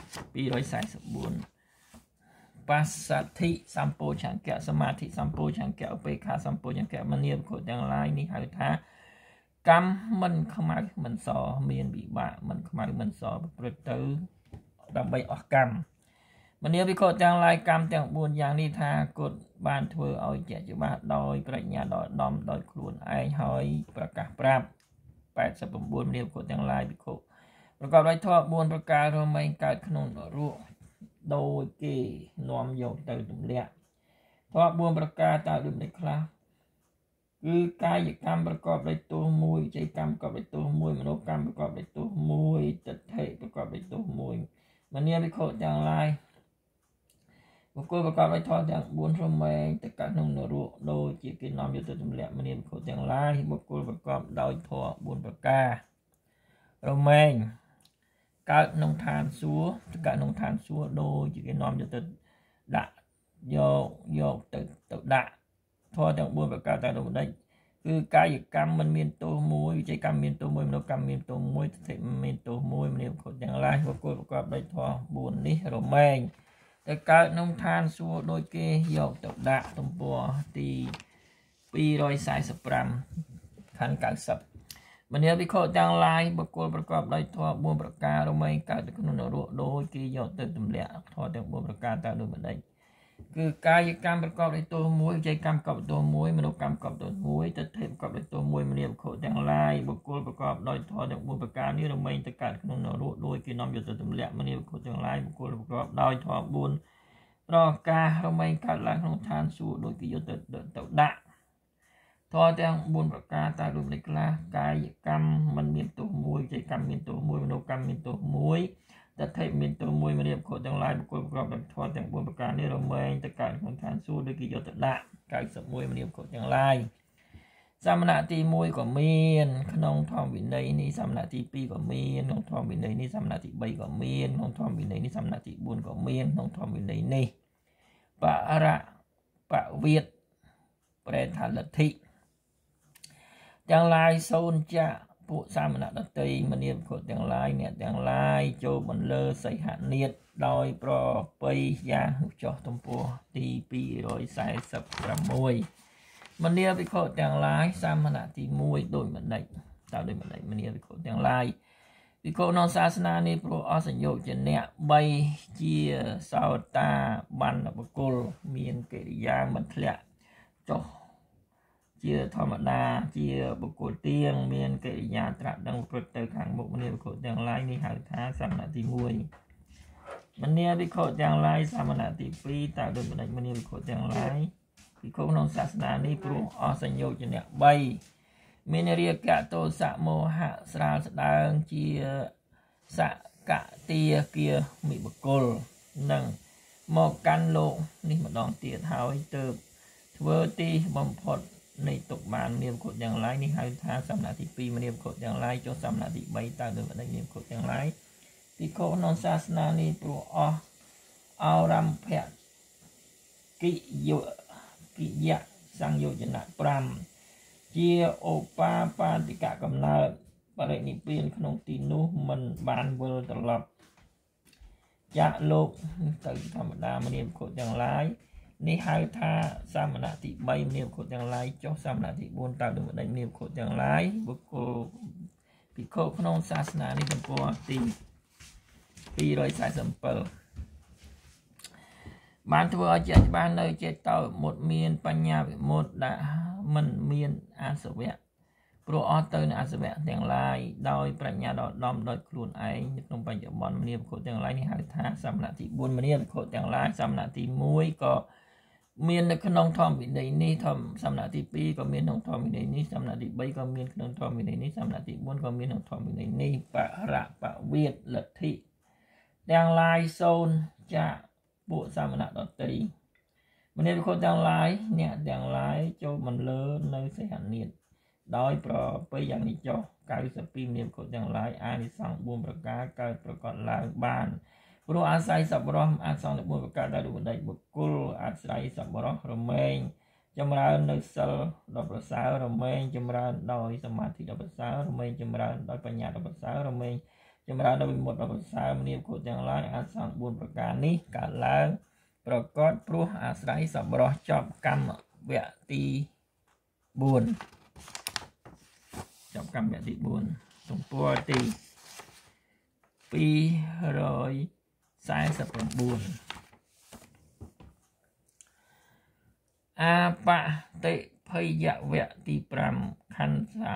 244បស្សទ្ធិសម្ពោឆង្គៈសមាធិសម្ពោឆង្គៈឧបេក្ខាសម្ពោឆង្គៈមនាវិខទាំងឡាយនេះហៅថាកម្មមិនខ្មៅមិនសមានវិបាកមិនខ្មៅមិនសប្រព្រឹត្តទៅដើម្បីអស់កម្មមនាវិខទាំងឡាយកម្មទាំង4យ៉ាងនេះថាគុតបានធ្វើឲ្យជាច្បាស់ដោយប្រាជ្ញាដ៏ដំដោយខ្លួនឯងហើយប្រកាសប្រាប់89មនាវិខទាំងឡាយវិខប្រកបដោយធម៌4ប្រការរមែងកើតក្នុងនរកដោយគេនាំយកទៅទម្លាក់ធម៌4ប្រការតើដូចនេះខ្លះគឺកាយកម្មប្រកបដោយទោស1វិច័យកម្មប្រកបដោយទោស1មនោកម្មប្រកបដោយទោស1ទិដ្ឋិប្រកបដោយទោស1មនាវិខទាំងឡាយបុគ្គលប្រកបដោយធម៌ទាំង4រមែងទៅកើតក្នុងនរកដូចជាគេនាំយកទៅទម្លាក់មនាវិខទាំងឡាយបុគ្គលប្រកបដោយធម៌4ប្រការរមែងកើតក្នុងឋានសួគ៌ទៅកើតក្នុងឋានសួគ៌ដូចជាគេនាំយកទៅដាក់យកទៅដាក់ធម៌ទាំង4ប្រការតែដូចម្ដេចគឺកាយកម្មមិនមានទោស1វិច័យកម្មមានទោស1មនោកម្មមានទោស1ទិដ្ឋិមានទោស1មនាវិខទាំងឡាយបុគ្គលប្រកបដោយធម៌4នេះរមែងទៅកើតក្នុងឋានសួគ៌ដោយគេយកទៅដាក់ទំព័រទី245ខណ្ឌ90មនាវិខទាំងឡាយបុគ្គលប្រកបដោយធម៌4ប្រការរមែងកើតក្នុងនរកដោយគេយកទៅទម្លាក់ធម៌ទាំង4ប្រការតើដូចម្ដេចគឺកាយកម្មប្រកបដោយទោស1វិច័យកម្មប្រកបដោយទោស1មនោកម្មប្រកបដោយ1ទិដ្ឋិប្រកបដោយទោស1មនាវិខទាំងឡាយបុគ្គលប្រកបដោយធម៌ទាំង4ប្រការនេះរមែងទៅកើតក្នុងនរកដោយគេនាំយកទៅទម្លាក់មនាវិខទាំងឡាយបុគ្គលប្រកបដោយធម៌4ប្រការរមែងកើតឡើងក្នុងឋានសួគ៌ដោយគេយកទៅដាក់ធម៌ទាំង4ប្រការតើដូចនេះខ្លះកាយកម្មមិនមានទោស1វិច័យកម្មមានទោស1មនោកម្មមានទោស1ទិដ្ឋិមានទោស1មនាវិខទាំងឡាយបុគ្គលប្រកបដោយធម៌ទាំង4ប្រការនេះរមែងទៅកើតក្នុងឋានសួគ៌ដោយគេយកទៅដាក់91មនាវិខទាំងឡាយសមណៈទី1ក៏មានក្នុងធម្មវិន័យនេះសមណៈទី2ក៏មានក្នុងធម្មវិន័យនេះសមណៈទី3ក៏មានក្នុងធម្មវិន័យនេះសមណៈទី4ក៏មានក្នុងធម្មវិន័យនេះបវិតប្រែថាលទ្ធិទាំងឡាយសូនចាពួកសាមណៈដតីមនាវិខទាំងឡាយអ្នកទាំងឡាយចូលបន្លឺសីហនាទដោយប្របីយ៉ាងចុះទំព័រទី246មនាវិខទាំងឡាយសាមណៈទី1ដូចម្ដេចតើដូចម្ដេចមនាវិខទាំងឡាយវិខក្នុងសាសនានេះព្រោះអសញ្ញោចនៈ3ជាសោតាបណ្ឌបុគ្គលមានកិរិយាមិនធ្លាក់ចុះជាធម្មតាជាបុគ្គលទៀងមានកិរិយាត្រាក់ដឹងប្រព្រឹត្តទៅខាងមុខមនាវិខទាំងឡាយនេះហៅថាសមណៈទី1មនាវិខទាំងឡាយសមណៈទី2តើដូចម្ដេចមនាវិខទាំងឡាយវិខក្នុងសាសនានេះព្រោះអសញ្ញោចនៈ3មានរាគៈទោសៈមោហៈស្រាលស្ដើងជាសកតាគាមិបុគ្គលនឹងមកកាន់លោកនេះម្ដងទៀតហើយទើបធ្វើទីបំផុតនៃទុកបាននាមខុសយ៉ាងឡាយនេះហៅថាសំណាក់ទី2មនាមខុសយ៉ាងឡាយចុះសំណាក់ទី3តើដូចម្ដេចនាមខុសយ៉ាងឡាយទីខុសក្នុងសាសនានេះព្រោះអស់អរម្មភៈគិយៈសង្យោជនៈ5ជាឧបាបាទិកកំណើតបរិនិព្វានក្នុងទីនោះមិនបានវិលត្រឡប់ chạ lục từ thầm đa mà niệm khổ chẳng lái ní hai tha sa mà thị bay niệm khổ chẳng lái cho sa mà thị buôn tạo được một đánh niệm khổ chẳng lái bực cô bị khổ không sa sna ní tầm po tì pi rồi sai sầm pờ ban thưa chết ban nơi chết tàu một miền Panya một đã mình miền an sở vẹn pro author an sở vẹnទាំងឡាយដោយប្រាជ្ញាដ៏ដំដោយខ្លួនឯងក្នុងបច្ចុប្បន្នមនាខុសទាំងឡាយនេះហៅថាសមណៈទី4មនាខុសទាំងឡាយសមណៈទី1ក៏មាននៅក្នុងធម្មវិន័យនេះធម្មសមណៈទី2ក៏មានក្នុងធម្មវិន័យនេះសមណៈទី3ក៏មានក្នុងធម្មវិន័យនេះសមណៈទី4ក៏មានក្នុងធម្មវិន័យនេះបរៈបវិតលទ្ធិទាំងឡាយសូនចាពួកសាមណៈដតីមនាខុសទាំងឡាយអ្នកទាំងឡាយចូលមិនលើនៅសិហនិតដោយប្របីយ៉ាងនេះចុះ92នាមខុសទាំងឡាយអានិសង្ឃ4ប្រការកើតប្រកបឡើងបានព្រោះអាស្រ័យសប្បុរសអាសង្ឃ4ប្រការដែលបដិបុគ្គលអាស្រ័យសប្បុរសរមែងចម្រើននៅសិលដ៏ប្រសើររមែងចម្រើនដោយសមាធិដ៏ប្រសើររមែងចម្រើនដោយបញ្ញាដ៏ប្រសើររមែងចម្រើនដោយវិមុតដ៏ប្រសើរនាមខុសទាំងឡាយអាសង្ឃ4ប្រការនេះកើតឡើងប្រកបព្រោះអាស្រ័យសប្បុរសចប់កម្មវៈទី4ចប់កម្មវៈទី4ទំព័រទី249អាបតិភយវៈទី5ខណ្ឌសា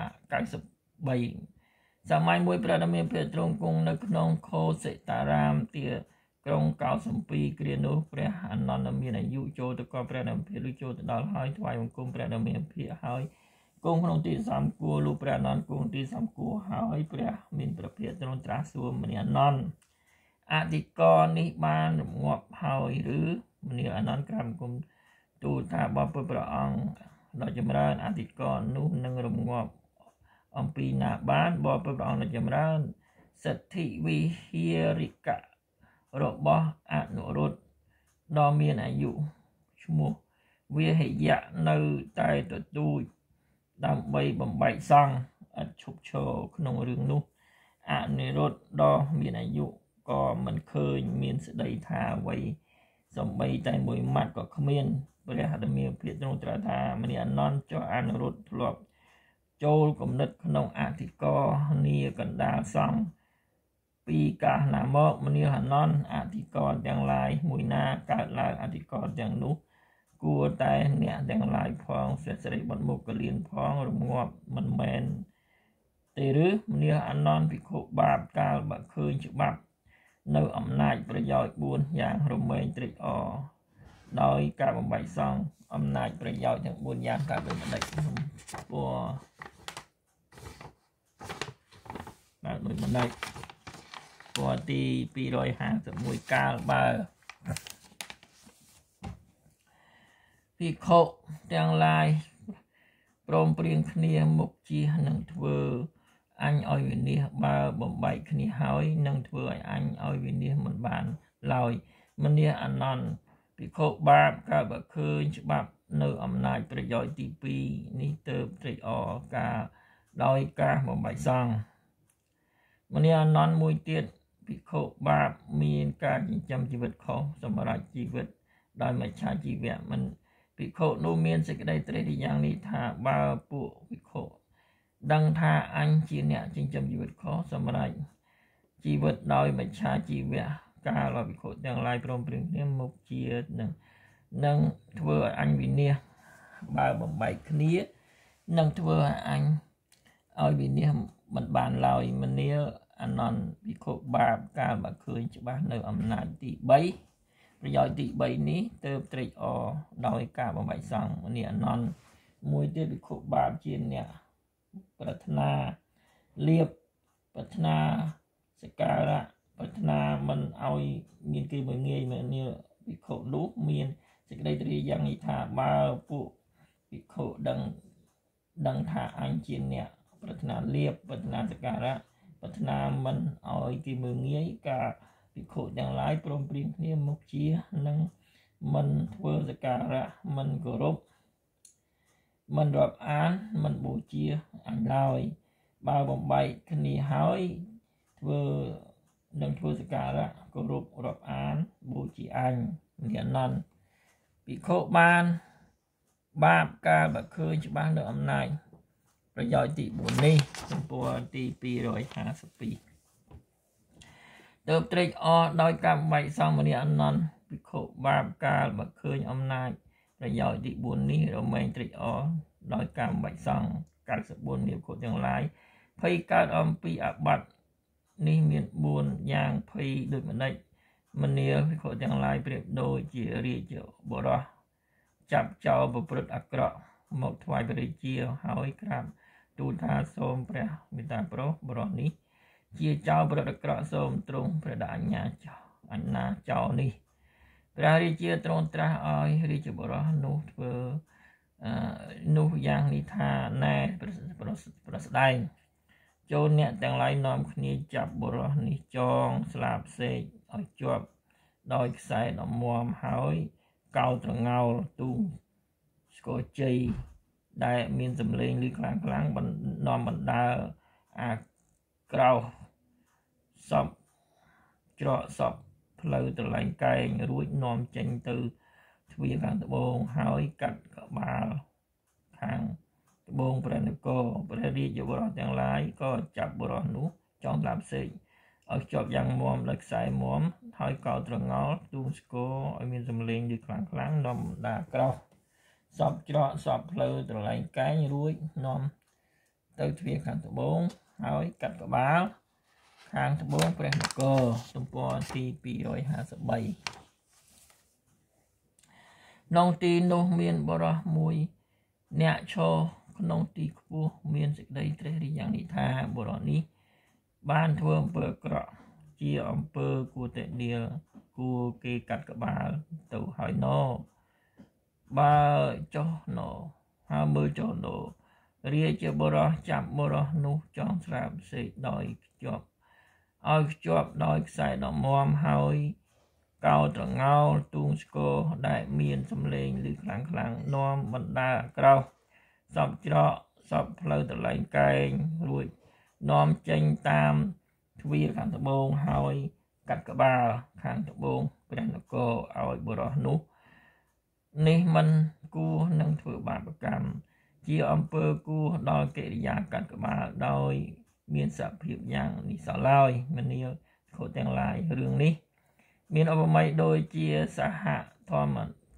93សម័យមួយព្រះដ៏មានព្រះទ្រង់គង់នៅក្នុងខោសិតារាមទាក្រុងកោសំពីគ្រានោះព្រះអនន្តមានអាយុចូលទៅក៏ព្រះដ៏មានឬចូលទៅដល់ហើយថ្វាយបង្គំព្រះដ៏មានភិក្ខហើយគង់ក្នុងទីសំគួរលុះព្រះអនន្តគង់ទីសំគួរហើយព្រះមានព្រះភិក្ខទ្រង់ត្រាស់សួរមនាអនន្តអធិករនេះបានរងាប់ហើយឬមនាអនន្តក្រាបបង្គំទូលថាបបព្រះអង្គដ៏ចម្រើនអធិករនោះនឹងរងាប់អំពីណាបានបបព្រះអង្គដ៏ចម្រើនសិទ្ធិវិហារិកៈរបស់អនុរុទ្ធដ៏មានអាយុឈ្មោះវិហយៈនៅតែទទូចដើម្បីបំបែកសង្ឃឥតឈប់ឈរក្នុងរឿងនោះអនិរុទ្ធដ៏មានអាយុក៏មិនឃើញមានស្ដីថាអ្វីសំបីតែមួយម៉ាត់ក៏គ្មានព្រះដ៏មានភិក្ខទ្រង់ត្រាស់ថាមនាអនន្តចុះអនុរុទ្ធធ្លាប់ចូលគំនិតក្នុងអធិករនីកណ្ដាលសង្ឃពីកាលណាមកមនាអនន្តអធិករទាំងឡាយមួយណាកើតឡើងអធិករទាំងនោះគួរតែអ្នកទាំងឡាយផងសេចក្ដីបុណ្យមុខកលៀនផងរងាប់មិនមែនទេឬមនាអនន្តភិក្ខុបាបកាលបើឃើញច្បាប់នៅអំណាចប្រយោជន៍4យ៉ាងរមែងត្រេកអរដោយការបំបែកសង្ឃអំណាចប្រយោជន៍ទាំង4យ៉ាងកើតដូចម្ដេចពណ៌បាទដូចម្ដេចពណ៌ទី251កាលបើភិក្ខុទាំងឡាយព្រមព្រៀងគ្នាមុខជានឹងធ្វើអញឲ្យវិនិច្ឆ័យបើបំបែកគ្នាហើយនឹងធ្វើឲ្យអញឲ្យវិនិច្ឆ័យមិនបានឡើយមនាអនន្តភិក្ខុបាបកើតបើឃើញច្បាប់នៅអំណាចប្រយោជន៍ទី2នេះទៅត្រេកអរការដោយការបំបែកសង្ឃមនាអនន្តមួយទៀតភិក្ខុបាបមានការចិញ្ចឹមជីវិតខុសសម្រាប់ជីវិតដោយមច្ឆាជីវៈមិនភិក្ខុនោះមានសេចក្តីត្រេកយ៉ាងនេះថាបើពួកភិក្ខុដឹងថាអញជាអ្នកចិញ្ចឹមជីវិតខុសសម្រាប់ជីវិតដោយមច្ឆាជីវៈកាលភិក្ខុទាំងឡាយព្រមព្រៀងគ្នាមុខជានឹងធ្វើឲ្យអញវិនិច្ឆ័យបើបំបែកគ្នានឹងធ្វើឲ្យអញឲ្យវិនិច្ឆ័យមិនបានឡើយមនាអនន្តភិក្ខុបាបកាលបើឃើញច្បាស់នៅអំណាចទី3ប្រយោជន៍ទី3នេះទើបត្រេកអរដោយការបំបែកសង្ឃមនាអនន្តមួយទៀតភិក្ខុបាបជាអ្នកប្រាថ្នាលៀបប្រាថ្នាសក្ការៈប្រាថ្នាមិនឲ្យមានគេមើលងាយមនាភិក្ខុនោះមានសេចក្តីត្រេកយ៉ាងនេះថាបើពួកភិក្ខុដឹងថាអញជាអ្នកប្រាថ្នាលៀបប្រាថ្នាសក្ការៈប្រាថ្នាមិនឲ្យគេមើលងាយការភិក្ខុទាំងឡាយព្រមព្រៀងគ្នាមុខជានឹងមិនធ្វើសក្ការៈមិនគោរពមិនរាប់អានមិនបូជាអញឡើយបើបំបែកគ្នាហើយធ្វើនឹងធ្វើសក្ការៈគោរពរាប់អានបូជាអញមានអនន្តភិក្ខុបានបាបកាលបើឃើញច្បាស់នៅអំណាចប្រយោជន៍ទី4នេះទំព័រទី252ទៅត្រេកអរដោយកម្មបែកសង្ឃមនីអនន្តភិក្ខុបាបកាលបើឃើញអំណាចប្រយោជន៍ទី4នេះរមែងត្រេកអរដោយកម្មបែកសង្ឃ94នាមគុទាំងឡាយភ័យកើតអំពីអាបត្តិនេះមាន4យ៉ាងភ័យដូចម្ដេចមនាលភិក្ខុទាំងឡាយប្រៀបដូចជារាជបុរសចាប់ចោលប្រព្រឹត្តអាក្រក់មកថ្វាយព្រះរាជាហើយក្រាបទូលថាសូមព្រះមេត្តាប្រោសបុរសនេះជាចោលប្រព្រឹត្តអាក្រក់សូមទ្រង់ព្រះដញ្ញាអញ្ញាចោលនេះព្រះរាជាទ្រង់ត្រាស់ឲ្យរាជបុរសនោះធ្វើនោះយ៉ាងនេះថាណែប្រស្ដែងចូលអ្នកទាំងឡាយនាំគ្នាចាប់បុរសនេះចងស្លាបសេកឲ្យជាប់ដោយខ្សែដ៏មាំហើយកោត្រងោលទូស្គរជ័យដែលមានសម្លេងឮខ្លាំងនាំបណ្ដើរអាក្រោសសពច្រកសពផ្លូវត្រឡែងកែងរួចនាំចេញទៅទ្វារខាងត្បូងហើយកាត់ក្បាលខាងត្បូងព្រះនគរព្រះរាជបុរសទាំងឡាយក៏ចាប់បុរសនោះចងស្លាបសេកឲ្យជាប់យ៉ាងមាំដោយខ្សែមាំហើយកោត្រងោលទូស្គរឲ្យមានសម្លេងឮខ្លាំងនាំបណ្ដាក្រោសសពច្រកសពផ្លូវត្រឡែងកែងរួចនាំទៅទ្វារខាងត្បូងហើយកាត់ក្បាលខាងត្បូងព្រះនគរទំព័រទី253ក្នុងទីនោះមានបុរសមួយអ្នកឈរក្នុងទីខ្ពស់មានសេចក្តីត្រេះរិះយ៉ាងនេះថាបុរសនេះបានធ្វើអំពើអាក្រក់ជាអំពើគួរតែដៀលគួរគេកាត់ក្បាលទៅហើយណបើចុះណហើយមើលចុះណរាជបុរសចាប់បុរសនោះចងស្លាបសេកដោយខ្ជាប់ដោយខ្សែដ៏មាំហើយកោត្រងោលទូងស្គរដែលមានសម្លេងឮខ្លាំងនាំបណ្ដាអាក្រោសសពច្រកសពផ្លូវត្រឡែងកែងរួចនាំចេញតាមទ្វារខាងត្បូងហើយកាត់ក្បាលខាងត្បូងព្រះនគរឲ្យបុរសនោះនេះមិនគួរនឹងធ្វើបាបកម្មជាអំពើគួរដល់កិរិយាកាត់ក្បាលដោយមានសភាពយ៉ាងនេះសោះឡើយមនាលខុសទាំងឡាយរឿងនេះមានឧបមាដូចជាសហធម្ម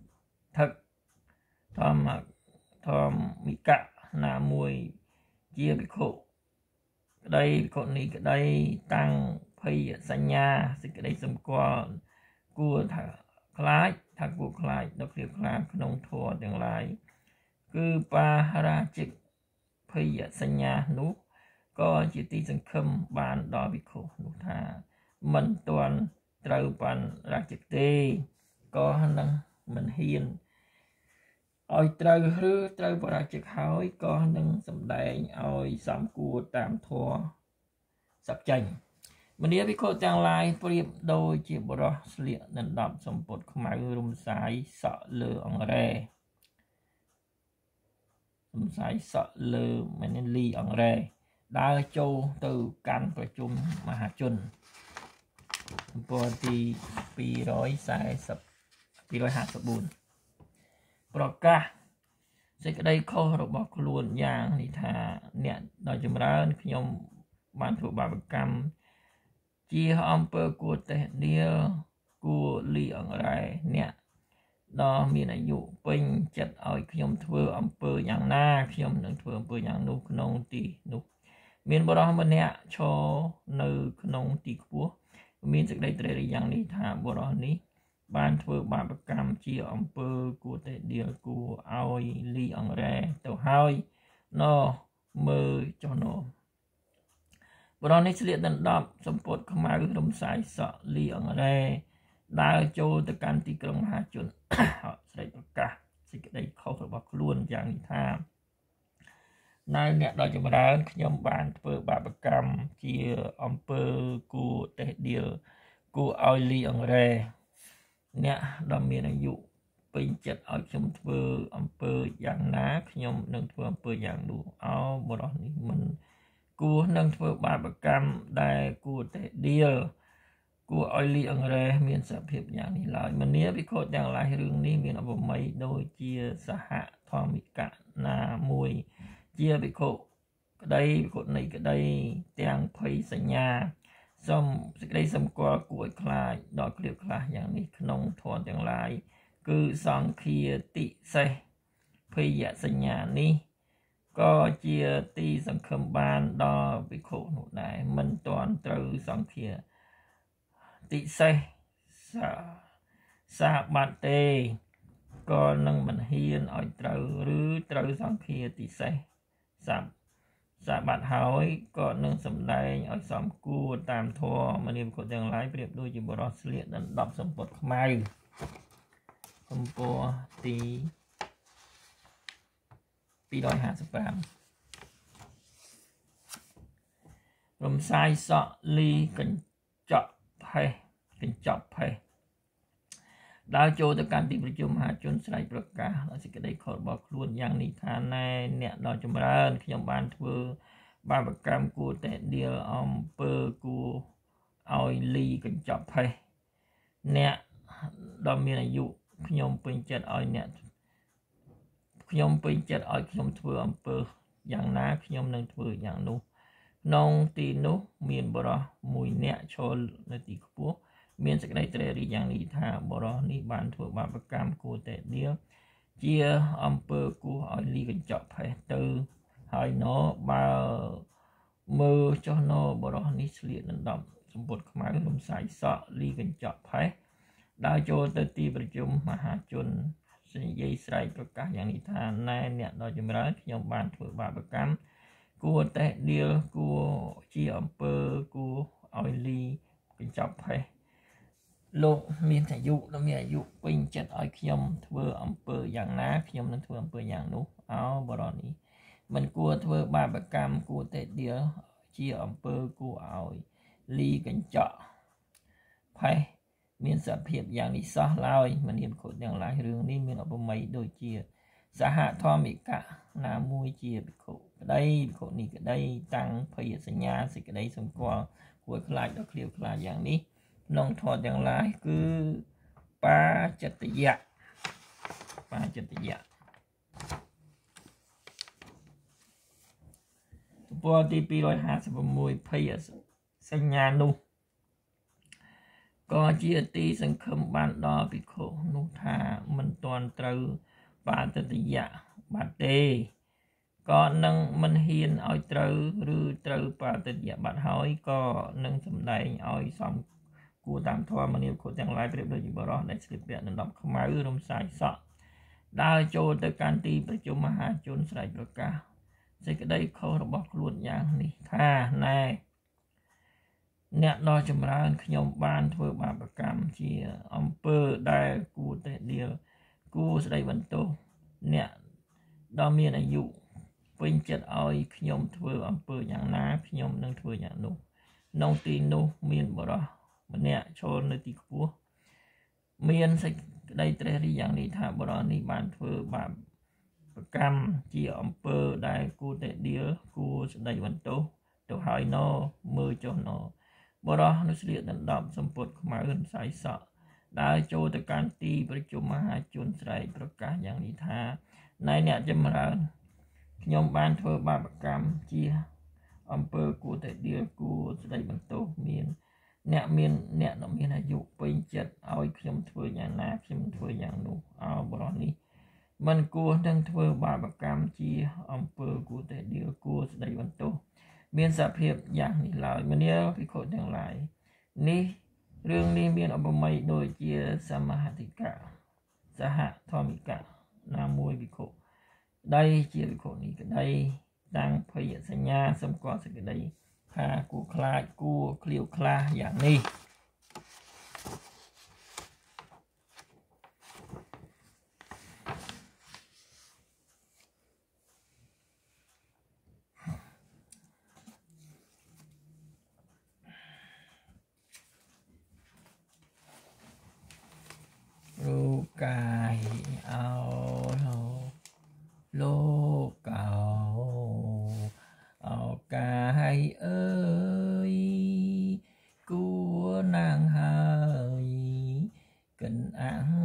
មិកៈណាមួយជាភិក្ខុក្តីភិក្ខុនីក្តីតាំងភ័យសញ្ញាសេចក្តីសម្គាល់គួរថាខ្លាចដល់គ្លៀបខ្លាចក្នុងធម៌ទាំងឡាយគឺបារាជិកភ័យសញ្ញានោះក៏ជាទីសង្ឃឹមបានដល់ភិក្ខុនោះថាមិនទាន់ត្រូវបានរាជិកទេក៏នឹងមិនហ៊ានឲ្យត្រូវឬត្រូវបរាជិកហើយក៏នឹងសម្ដែងឲ្យសំគួរតាមធម៌សព្វចេញមនាភិក្ខុទាំងឡាយប្រៀបដូចជាបុរសស្លៀកដណ្ដប់សំពត់ខ្មៅរំសាយសក់លើអង្រែមិនលីអង្រែដើរចូលទៅកាន់ប្រជុំមហាជនទំព័រទី254ប្រកាសសេចក្តីខុសរបស់ខ្លួនយ៉ាងនេះថាអ្នកដ៏ចម្រើនខ្ញុំបានធ្វើបាបកម្មជាអំពើគួរតេះដៀលគួរលីអង្រែអ្នកដ៏មានអាយុពេញចិត្តឲ្យខ្ញុំធ្វើអំពើយ៉ាងណាខ្ញុំនឹងធ្វើអំពើយ៉ាងនោះក្នុងទីនោះមានបុរសម្នាក់ឈរនៅក្នុងទីខ្ពស់មានសេចក្តីត្រេះរិះយ៉ាងនេះថាបុរសនេះបានធ្វើបាបកម្មជាអំពើគួរតែដៀលគួរឲ្យលីអង្រែទៅហើយមើលចុះបុរសនេះស្លៀកដណ្ដប់សំពត់ខ្មៅរំសាយសក់លីអង្រែដើរចូលទៅកាន់ទីក្រុងមហាជនស្រែកប្រកាសសេចក្តីខុសរបស់ខ្លួនយ៉ាងនេះថាណែអ្នកដ៏ចម្រើនខ្ញុំបានធ្វើបាបកម្មជាអំពើគួរតេះដៀលគួរឲ្យលីអង្រែអ្នកដ៏មានអាយុពេញចិត្តឲ្យខ្ញុំធ្វើអំពើយ៉ាងណាខ្ញុំនឹងធ្វើអំពើយ៉ាងនោះបុរសនេះមិនគួរនឹងធ្វើបាបកម្មដែលគួរតេះដៀលគួរឲ្យលីអង្រែមានសភាពយ៉ាងនេះឡើយមនាវិខុទាំងឡាយរឿងនេះមានឧបមាដូចជាសហធម្មិកៈណាមួយជាវិខុក្តីវិខុនៃក្តីទាំងភ័យសញ្ញាសូមសេចក្តីសម្គាល់គួរឲ្យខ្លាចដល់គ្លៀបខ្លះយ៉ាងនេះក្នុងធម៌ទាំងឡាយគឺសង្ឃាតិសេសភយសញ្ញានេះក៏ជាទីសង្ឃឹមបានដល់វិខុនោះដែរមិនទាន់ត្រូវសង្ឃាតិសេសសាបត្តិទេក៏នឹងមិនហ៊ានឲ្យត្រូវឬត្រូវសង្ឃាតិសេសសាបត្តិហើយក៏នឹងសម្ដែងឲ្យសមគួរតាមធម៌មនាវិខុទាំងឡាយប្រៀបដូចជាបរោះស្លៀកដណ្ដប់សម្ពត់ខ្មៅទំព័រទី255រំសាយសក់លីកញ្ចក់ផេះដើរចូលទៅកាន់ទីប្រជុំមហាជនស្រែកប្រកាសដល់សេចក្តីខករបស់ខ្លួនយ៉ាងនេះថាណែអ្នកដ៏ចម្រើនខ្ញុំបានធ្វើបាបកម្មគួរតែដៀលអំពើគួរឲ្យលីកញ្ចក់ផេះអ្នកដ៏មានអាយុខ្ញុំពេញចិត្តឲ្យខ្ញុំធ្វើអំពើយ៉ាងណាខ្ញុំនឹងធ្វើយ៉ាងនោះក្នុងទីនោះមានបរិះមួយអ្នកឈរនៅទីខ្ពស់មានសេចក្តីត្រេះរិះយ៉ាងនេះថាបរិះនេះបានធ្វើបាបកម្មគួរតែដៀលជាអំពើគួរឲ្យលីកញ្ចក់ផេះទៅហើយណបើមើលចុះណបរិះនេះស្លៀកដណ្ដប់សម្ពត់ខ្មៅលំសាយសក់លីកញ្ចក់ផេះដើរចូលទៅទីប្រជុំមហាជននិយាយស្រែកប្រកាសយ៉ាងនេះថាណែអ្នកដ៏ចម្រើនខ្ញុំបានធ្វើបាបកម្មគួរតែដៀលគួរជាអំពើគួរឲ្យលីកញ្ចក់ផេះលោកមានអាយុពេញចិត្តឲ្យខ្ញុំធ្វើអំពើយ៉ាងណាខ្ញុំនឹងធ្វើអំពើយ៉ាងនោះបរិះនេះមិនគួរធ្វើបាបកម្មគួរតែដៀលជាអំពើគួរឲ្យលីកញ្ចក់ផេះមានសភាពយ៉ាងនេះសោះឡើយមនាវិខុទាំងឡាយរឿងនេះមានឧបមាដូចជាសហធម្មិកៈណាមួយជាវិខុក្តីវិខុនេះក្តីតាំងភ័យសញ្ញាសេចក្តីសម្គាល់គួរខ្លាចដល់គ្លៀវខ្លាចយ៉ាងនេះក្នុងធម៌ទាំងឡាយគឺបាចិត្តយៈទំព័រទី256ភ័យសញ្ញានោះក៏ជាទីសង្ឃឹមបានដល់ភិក្ខុនោះថាមិនទាន់ត្រូវបាតតិយៈបាត់ទេក៏នឹងមិនហ៊ានឲ្យត្រូវឬត្រូវបាតតិយៈបាត់ហើយក៏នឹងសម្ដែងឲ្យសមគួរតាមធម៌មនាវិខុទាំងឡាយប្រៀបដូចជាបរិះដែលស្លៀកពាក់ដណ្ដប់ខ្មៅរំសាយសក់ដើរចូលទៅកាន់ទីប្រជុំមហាជនស្រែកប្រកាសសេចក្តីខុសរបស់ខ្លួនយ៉ាងនេះថាណែអ្នកដ៏ចម្រើនខ្ញុំបានធ្វើបាបកម្មជាអំពើដែលគួរតែដៀលគួរស្ដីបន្ទោសអ្នកដ៏មានអាយុពេញចិត្តឲ្យខ្ញុំធ្វើអំពើយ៉ាងណាខ្ញុំនឹងធ្វើយ៉ាងនោះក្នុងទីនោះមានបរិះម្នាក់ឈរនៅទីខ្ពស់មានសេចក្តីត្រេះរិះយ៉ាងនេះថាបរិះនេះបានធ្វើបាបកម្មជាអំពើដែលគួរតែដៀលគួរស្ដីបន្ទោសទៅហើយមើលចុះបរិះនោះស្លៀកដណ្ដប់សម្ពត់ខ្មៅរំសាយសក់ដើរចូលទៅកាន់ទីប្រជុំមហាជនស្រែកប្រកាសយ៉ាងនេះថាណែអ្នកចម្រើនខ្ញុំបានធ្វើបាបកម្មជាអំពើគួរតែដៀលគួរស្ដីបន្ទោសអ្នកដ៏មានអាយុពេញចិត្តឲ្យខ្ញុំធ្វើយ៉ាងណាខ្ញុំធ្វើយ៉ាងនោះបរិះនេះមិនគួរនឹងធ្វើបាបកម្មជាអំពើគួរតែដៀលគួរស្ដីបន្ទោសមានសភាពយ៉ាងនេះឡើយមនាភិក្ខុទាំងឡាយរឿងនេះមានឧបមាដូចជាសមហតិកៈសហធម្មិកៈណាមួយភិក្ខុដៃជាភិក្ខុនេះក្តីតាំងភ័យសញ្ញាសម្គាល់សេចក្តីថាគួរខ្លាចគួរឃ្លាវខ្លាយ៉ាងនេះរូកាយលោកកាយអើយគួរណាងហ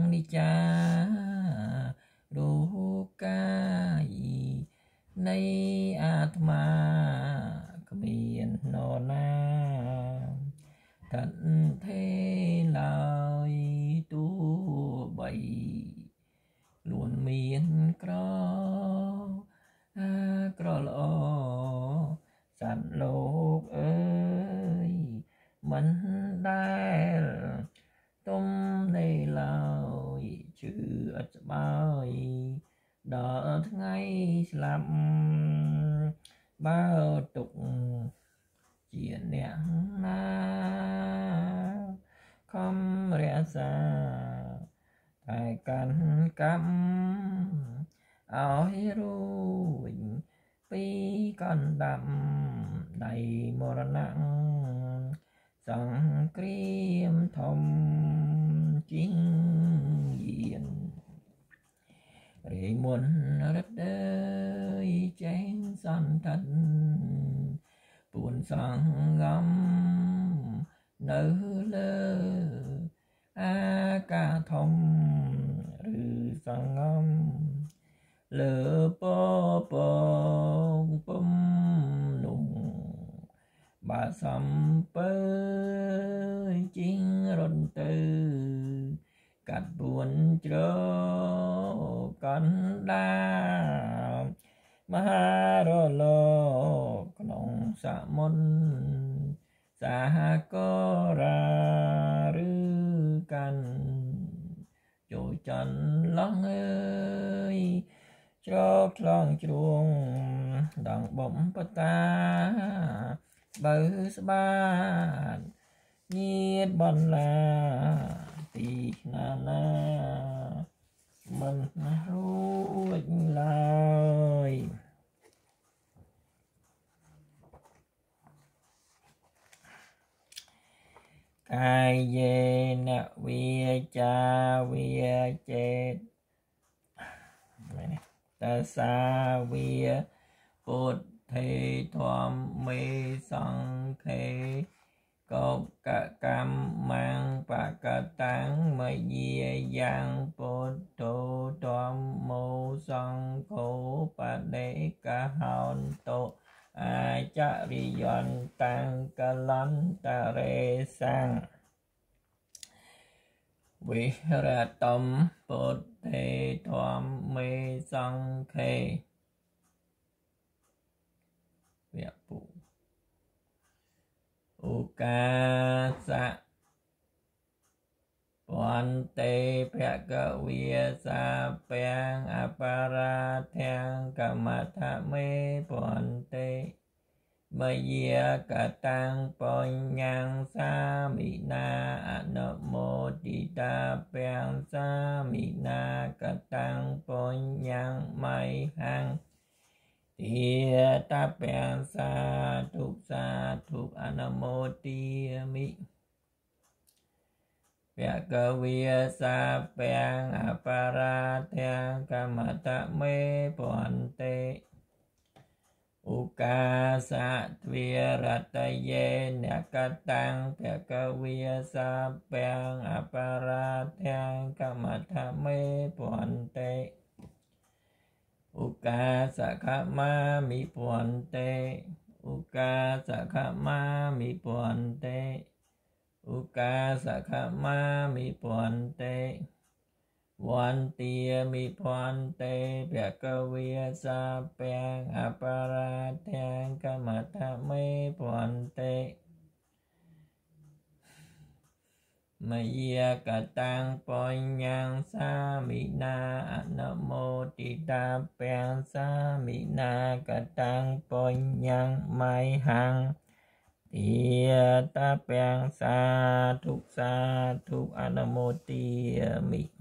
นิจจารูกายในอาตมาก็เมียนนอนาทันเทลายตัวใบล้วนเมียนกรอกรอลอสันโลกเอ้ยมันได้ต้มในลอยชื่ออัจบายดอทั้งไงสลับบ้าตุกเจียนเนี่ยนาคำเรียสาถ่ายกันกำเอาให้รู้ปีก่อนดำในมรณะสังเกรียมทมจริงเยียนเรมนรัดเดยแจ้งสันทันปุ่นสังงำเนื้อเลอากาทมหรือสังงำเลอปอปองปุ่มนุ่งบาสัมเปยจริงรนตือกัดบุญเจอกันดามหารโลกนองสะมนสากราหรือกันโจจันลังเอ้ยจอกลองจวงดังบ่มปตาเบิสบานเงียดบอลลาตีนานามันรู้ลายกายเยนะเวียจาเวียเจตตัสสาเวียปุถเทธวมเมสังเขกบกะกรรมมังปะกะตังมะเยียยังปุถโตธวมโมสังโฆปะเดกะหันโตอาจาริยันตังกะลันตะเรสังวิรตมปุถเทธวมเมสังเขเวียปุอุกาสะวันเตภะกะเวียสาเปียงอปาราเทียงกัมมัทะเมวันเตมะเยียกะตังปัญญังสามินาอนุโมทิตาเปียงสามินากะตังปัญญังไมหังเทียตาเปียงสาธุอนุโมทิมิเปียกเวียสาเปียงอปาราเทียงกัมมัทะเมวันเตอุกาสะทวีรัตเยเนกตังเปียกเวียสาเปียงอปาราเทียงกัมมัทะเมวันเตอุกาสะขมามิปวันเตอุกาสะขมามิปวันเตอุกาสะขมามิปวันเตวันเตียมิปวันเตเปียกเวียสาเปียงอปาราเทียงกัมมัทะเมปวันเตมะเยียกะตังปัญญังสามินาอนุโมทิตาเปียงสามินากะตังปัญญังไมหังเทียตาเปียงสาธุอนุโมทิมิ